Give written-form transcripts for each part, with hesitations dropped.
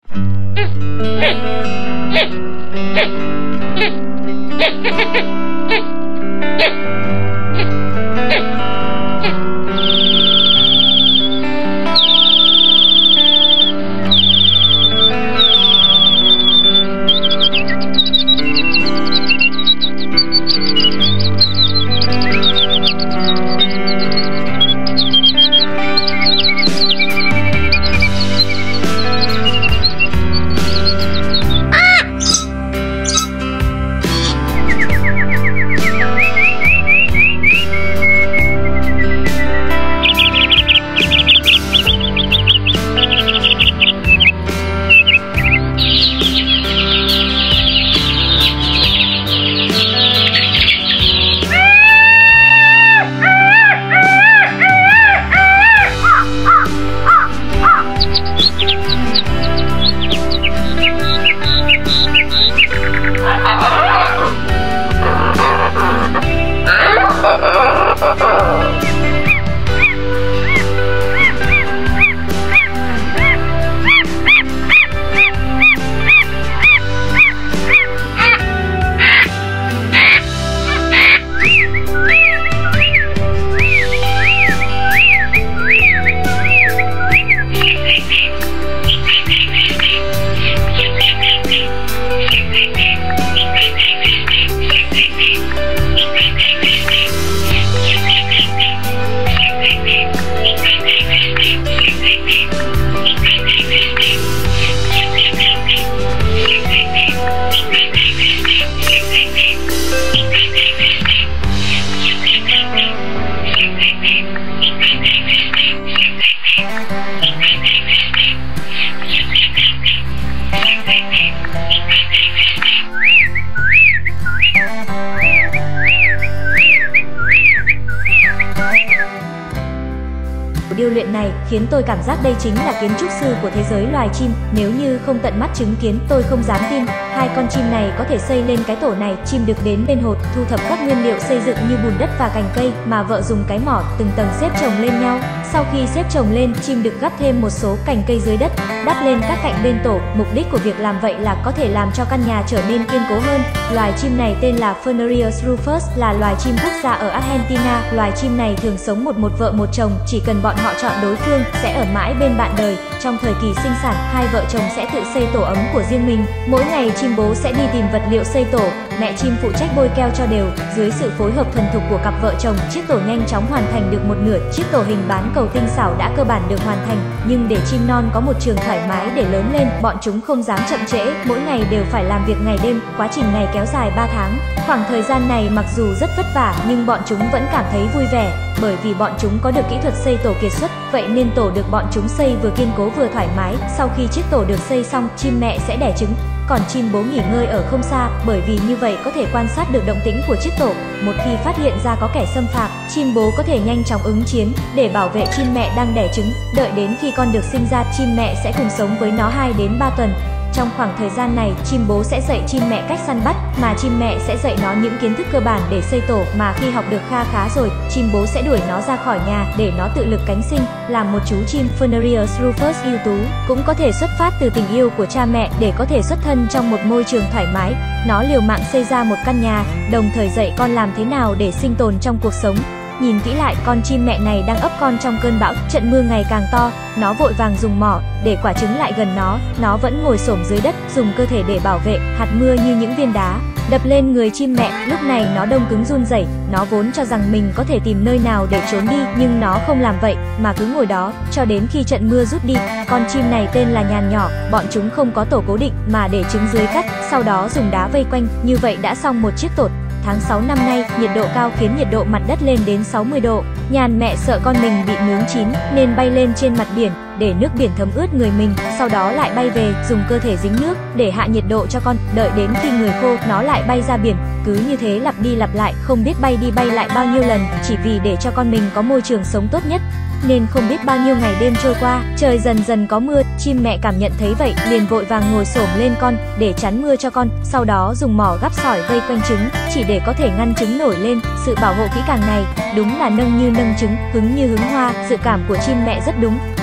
Điêu luyện này khiến tôi cảm giác đây chính là kiến trúc sư của thế giới loài chim. Nếu như không tận mắt chứng kiến, tôi không dám tin hai con chim này có thể xây lên cái tổ này. Chim được đến bên hột, thu thập các nguyên liệu xây dựng như bùn đất và cành cây mà vợ dùng cái mỏ từng tầng xếp chồng lên nhau. Sau khi xếp chồng lên, chim được gắp thêm một số cành cây dưới đất, đắp lên các cạnh bên tổ. Mục đích của việc làm vậy là có thể làm cho căn nhà trở nên kiên cố hơn. Loài chim này tên là Phanarius rufus, là loài chim quốc gia ở Argentina. Loài chim này thường sống một vợ một chồng, chỉ cần bọn họ chọn đối phương sẽ ở mãi bên bạn đời. Trong thời kỳ sinh sản, hai vợ chồng sẽ tự xây tổ ấm của riêng mình. Mỗi ngày chim bố sẽ đi tìm vật liệu xây tổ, mẹ chim phụ trách bôi keo cho đều. Dưới sự phối hợp thuần thục của cặp vợ chồng, chiếc tổ nhanh chóng hoàn thành được một nửa. Chiếc tổ hình bán cầu tinh xảo đã cơ bản được hoàn thành, nhưng để chim non có một trường thoải mái để lớn lên, bọn chúng không dám chậm trễ, mỗi ngày đều phải làm việc ngày đêm. Quá trình này kéo dài 3 tháng. Khoảng thời gian này mặc dù rất vất vả nhưng bọn chúng vẫn cảm thấy vui vẻ, bởi vì bọn chúng có được kỹ thuật xây tổ kiệt xuất. Vậy nên tổ được bọn chúng xây vừa kiên cố vừa thoải mái. Sau khi chiếc tổ được xây xong, chim mẹ sẽ đẻ trứng, còn chim bố nghỉ ngơi ở không xa, bởi vì như vậy có thể quan sát được động tĩnh của chiếc tổ. Một khi phát hiện ra có kẻ xâm phạm, chim bố có thể nhanh chóng ứng chiến để bảo vệ chim mẹ đang đẻ trứng. Đợi đến khi con được sinh ra, chim mẹ sẽ cùng sống với nó 2 đến 3 tuần. Trong khoảng thời gian này, chim bố sẽ dạy chim mẹ cách săn bắt, mà chim mẹ sẽ dạy nó những kiến thức cơ bản để xây tổ. Mà khi học được kha khá rồi, chim bố sẽ đuổi nó ra khỏi nhà để nó tự lực cánh sinh. Làm một chú chim Phanarius rufus ưu tú cũng có thể xuất phát từ tình yêu của cha mẹ để có thể xuất thân trong một môi trường thoải mái. Nó liều mạng xây ra một căn nhà, đồng thời dạy con làm thế nào để sinh tồn trong cuộc sống. Nhìn kỹ lại, con chim mẹ này đang ấp con trong cơn bão. Trận mưa ngày càng to, nó vội vàng dùng mỏ để quả trứng lại gần nó. Nó vẫn ngồi xổm dưới đất, dùng cơ thể để bảo vệ. Hạt mưa như những viên đá đập lên người chim mẹ. Lúc này nó đông cứng run rẩy. Nó vốn cho rằng mình có thể tìm nơi nào để trốn đi, nhưng nó không làm vậy mà cứ ngồi đó cho đến khi trận mưa rút đi. Con chim này tên là nhàn nhỏ. Bọn chúng không có tổ cố định mà để trứng dưới cát, sau đó dùng đá vây quanh. Như vậy đã xong một chiếc tổ. Tháng 6 năm nay, nhiệt độ cao khiến nhiệt độ mặt đất lên đến 60 độ. Nhàn mẹ sợ con mình bị nướng chín nên bay lên trên mặt biển để nước biển thấm ướt người mình, sau đó lại bay về, dùng cơ thể dính nước để hạ nhiệt độ cho con. Đợi đến khi người khô, nó lại bay ra biển. Cứ như thế lặp đi lặp lại, không biết bay đi bay lại bao nhiêu lần, chỉ vì để cho con mình có môi trường sống tốt nhất. Nên không biết bao nhiêu ngày đêm trôi qua, trời dần dần có mưa. Chim mẹ cảm nhận thấy vậy, liền vội vàng ngồi xổm lên con để chắn mưa cho con, sau đó dùng mỏ gắp sỏi vây quanh trứng, chỉ để có thể ngăn trứng nổi lên. Sự bảo hộ kỹ càng này đúng là nâng như nâng trứng, hứng như hứng hoa. Dự cảm của chim mẹ rất đúng,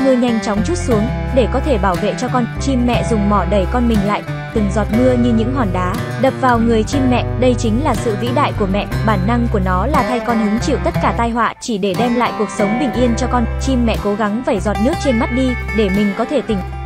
mưa nhanh chóng trút xuống, để có thể bảo vệ cho con. Chim mẹ dùng mỏ đẩy con mình lại, từng giọt mưa như những hòn đá đập vào người chim mẹ. Đây chính là sự vĩ đại của mẹ, bản năng của nó là thay con hứng chịu tất cả tai họa chỉ để đem lại cuộc sống bình yên cho con. Chim mẹ cố gắng vẩy giọt nước trên mắt đi, để mình có thể tỉnh